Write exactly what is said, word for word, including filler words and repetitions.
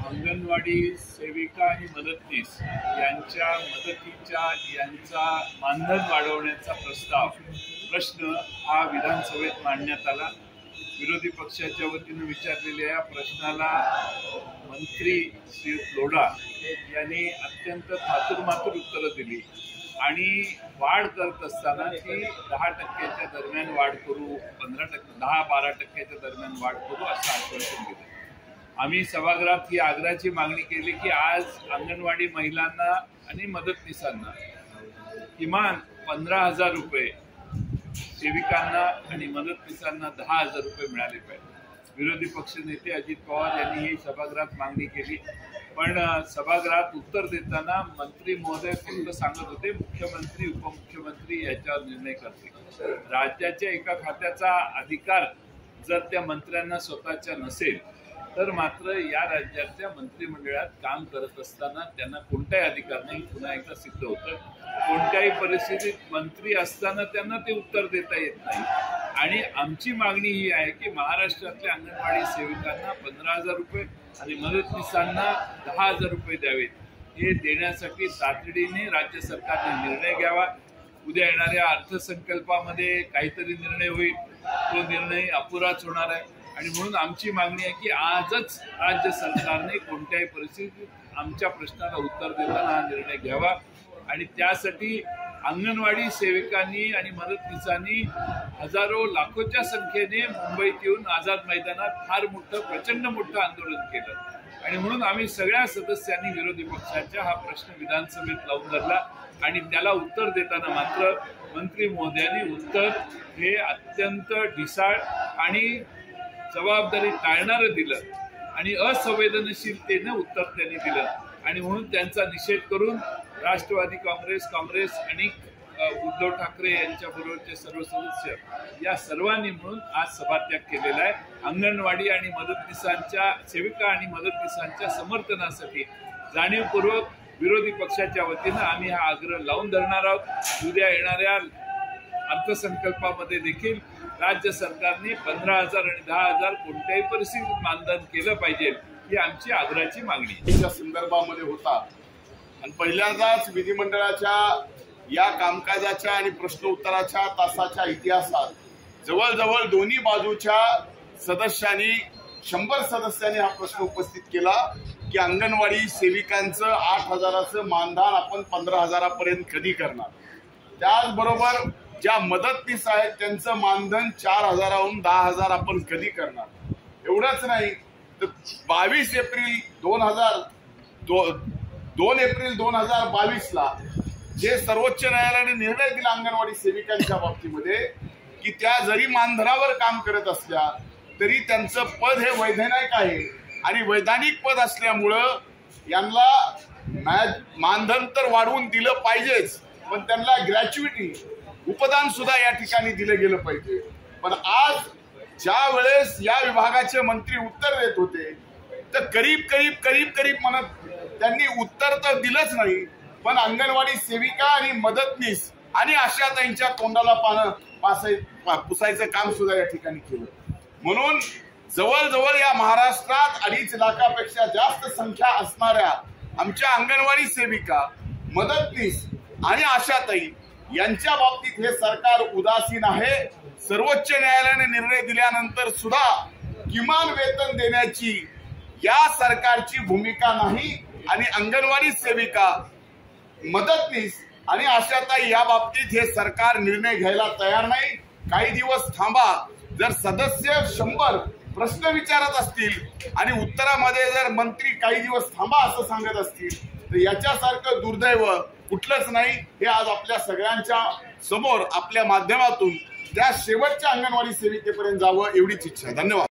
अंगणवाडी सेविका आणि मदतनीस यांच्या मदतीच्या यांचा मानधन वाढवण्याचा प्रस्ताव प्रश्न हा विधानसभेत मांडण्यात आला। विरोधी पक्षाच्या वतीने विचारलेल्या या प्रश्नाला मंत्री श्री लोढा यांनी अत्यंत थातुरमातुर उत्तरं दिली आणि वाढ करत असताना ती दहा टक्क्याच्या दरम्यान वाढ करू, पंधरा टक्के दहा बारा टक्क्याच्या दरम्यान वाढ करू असं आश्वासन दिलं। आम्ही सभागृहात ही आग्रहाची मागणी केली की आज अंगणवाडी महिलांना आणि मदतनीसांना किमान पंधरा हजार रुपये, सेविकांना आणि मदतनीसांना दहा हजार रुपये मिळाले पाहिजे। विरोधी पक्ष नेते अजित पवार यांनी ही सभागृहात मागणी केली, पण सभागृहात उत्तर देताना मंत्री महोदय फक्त सांगत होते मुख्यमंत्री उपमुख्यमंत्री याच्यावर निर्णय करतील। राज्याच्या एका खात्याचा अधिकार जर त्या मंत्र्यांना स्वतःच्या नसेल तर मात्र या राज्याच्या मंत्रिमंडळात काम करत असताना त्यांना कोणताही अधिकार नाही, पुन्हा एकदा सिद्ध होतं। कोणत्याही परिस्थितीत मंत्री असताना त्यांना ते उत्तर देता येत नाही आणि आमची मागणी ही आहे की महाराष्ट्रातल्या अंगणवाडी सेविकांना पंधरा हजार रुपये आणि मदतनीसांना दहा हजार रुपये द्यावेत। हे देण्यासाठी तातडीने राज्य सरकारने निर्णय घ्यावा। उद्या येणाऱ्या अर्थसंकल्पामध्ये काहीतरी निर्णय होईल, तो निर्णय अपुराच होणार आहे आणि म्हणून आमची मागणी आहे की आजच राज्य सरकारने कोणत्याही परिस्थितीत आमच्या प्रश्नाला उत्तर देताना हा निर्णय घ्यावा आणि त्यासाठी अंगणवाडी सेविकांनी आणि मदतनीसांनी हजारो लाखोच्या संख्येने मुंबईत येऊन आझाद मैदानात फार मोठं प्रचंड मोठं आंदोलन केलं आणि म्हणून आम्ही सगळ्या सदस्यांनी विरोधी पक्षाच्या हा प्रश्न विधानसभेत लावून धरला आणि त्याला उत्तर देताना मात्र मंत्री महोदयांनी उत्तर हे अत्यंत ढिसाळ आणि जबाबदारी टाळणारं दिलं आणि असंवेदनशीलतेनं उत्तर त्यांनी दिलं आणि म्हणून त्यांचा निषेध करून राष्ट्रवादी काँग्रेस काँग्रेस आणि उद्धव ठाकरे यांच्या बरोबरचे सर्व सदस्य या सर्वांनी म्हणून आज सभात्याग केलेला आहे। अंगणवाडी आणि मदतनीसांच्या सेविका आणि मदतनीसांच्या समर्थनासाठी जाणीवपूर्वक विरोधी पक्षाच्या वतीनं आम्ही हा आग्रह लावून धरणार आहोत। उद्या येणाऱ्या अर्थसंकल्पामध्ये देखील राज्य सरकारने पंधरा हजार आणि दहा हजार कोणत्याही परिस्थितीत मानधन केलं पाहिजे ही आमची आग्रहाची मागणी या संदर्भामध्ये होता आणि पहिल्यांदाच विधिमंडळाच्या या कामकाजाच्या आणि प्रश्न उत्तराच्या तासाच्या इतिहासात जवळजवळ दोन्ही बाजूच्या सदस्यांनी शंभर सदस्यांनी हा प्रश्न उपस्थित केला की अंगणवाडी सेविकांचं आठ हजाराचं मानधन आपण पंधरा हजारापर्यंत कधी करणार। त्याचबरोबर ज्या मदतनीस आहेत त्यांचं मानधन चार हजाराहून दहा हजार आपण कधी करणार। एवढंच नाही तर बावीस एप्रिल दोन हजार दो, दोन एप्रिल दोन हजार बावीस ला जे सर्वोच्च न्यायालयाने निर्णय दिला अंगणवाडी सेविकांच्या बाबतीमध्ये की त्या जरी मानधनावर काम करत असल्या तरी त्यांचं पद हे वैधानिक आहे आणि वैधानिक पद असल्यामुळं यांना मानधन तर वाढवून दिलं पाहिजेच, पण त्यांना ग्रॅच्युइटी उपदान सुद्धा या ठिकाणी दिलं गेलं पाहिजे। पण आज ज्या वेळेस या विभागाचे मंत्री उत्तर देत होते तर करीब करीब करीब करीब म्हणत त्यांनी उत्तर तर दिलंच नाही, पण अंगणवाडी सेविका आणि मदतनीस आणि आशाताईंच्या तोंडाला पानं पासाय पुसायचं काम सुद्धा या ठिकाणी केलं। म्हणून जवळजवळ या महाराष्ट्रात अडीच लाखापेक्षा जास्त संख्या असणाऱ्या आमच्या अंगणवाडी सेविका, मदतनीस आणि आशाताई यांच्या बाबतीत हे सरकार उदासीन आहे। सर्वोच्च न्यायालयाने निर्णय दिल्यानंतर सुद्धा किमान वेतन देण्याची या सरकारची भूमिका नाही आणि अंगणवाडी सेविका, मदतनीस आणि आशाताई या बाबतीत हे सरकार निर्णय घ्यायला तयार नाही। काही दिवस थांबा, जर सदस्य शंभर प्रश्न विचारत असतील आणि उत्तरामध्ये जर मंत्री काही दिवस थांबा असं सांगत असतील तर याच्यासारखं दुर्दैव कुठलंच नाही। हे आज आपल्या सगळ्यांच्या समोर आपल्या माध्यमातून त्या शेवटच्या अंगणवाडी सेविकेपर्यंत जावं एवढीच इच्छा आहे। धन्यवाद।